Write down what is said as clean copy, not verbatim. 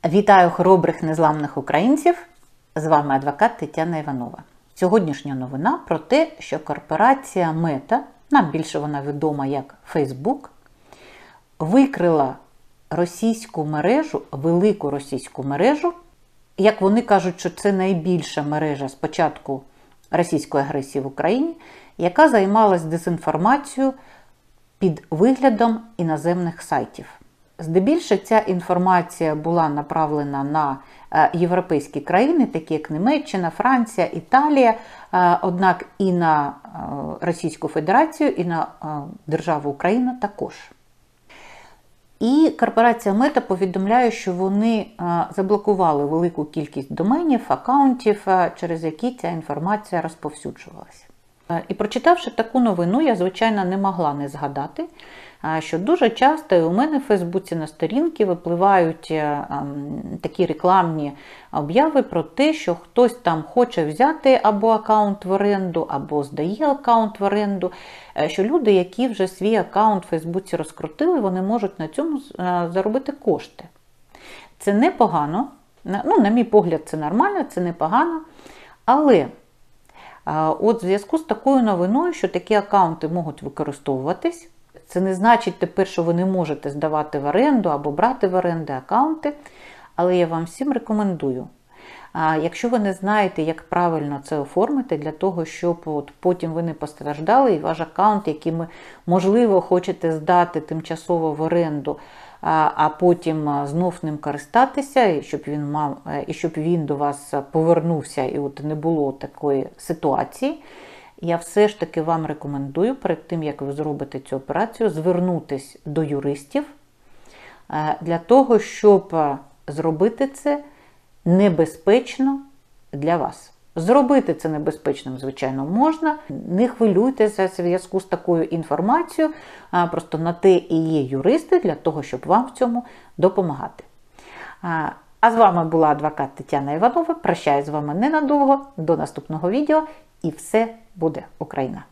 Вітаю хоробрих незламних українців! З вами адвокат Тетяна Іванова. Сьогоднішня новина про те, що корпорація Meta, нам більше вона відома як Facebook, викрила російську мережу, велику російську мережу. Як вони кажуть, що це найбільша мережа з початку російської агресії в Україні, яка займалась дезінформацією під виглядом іноземних сайтів. Здебільшого ця інформація була направлена на європейські країни, такі як Німеччина, Франція, Італія, однак і на Російську Федерацію, і на державу Україна також. І корпорація Meta повідомляє, що вони заблокували велику кількість доменів, акаунтів, через які ця інформація розповсюджувалася. І прочитавши таку новину, я, звичайно, не могла не згадати, що дуже часто і у мене в Фейсбуці на сторінці випливають такі рекламні обяви про те, що хтось там хоче взяти або акаунт в оренду, або здає акаунт в оренду, що люди, які вже свій акаунт в Фейсбуці розкрутили, вони можуть на цьому заробити кошти. Це непогано, на мій погляд, це нормально, це непогано, але от в зв'язку з такою новиною, що такі акаунти можуть використовуватись, це не значить тепер, що ви не можете здавати в оренду або брати в оренду акаунти, але я вам всім рекомендую. Якщо ви не знаєте, як правильно це оформити, для того, щоб потім ви не постраждали і ваш акаунт, який ви, можливо, хочете здати тимчасово в оренду, а потім знов ним користатися, і щоб він до вас повернувся, і от не було такої ситуації, я все ж таки вам рекомендую, перед тим, як ви зробите цю операцію, звернутися до юристів для того, щоб зробити це небезпечно для вас. Зробити це небезпечним, звичайно, можна. Не хвилюйтеся в зв'язку з такою інформацією, просто на те і є юристи для того, щоб вам в цьому допомагати. А з вами була адвокат Тетяна Іванова. Прощаюсь з вами ненадовго. До наступного відео. І все буде Україна!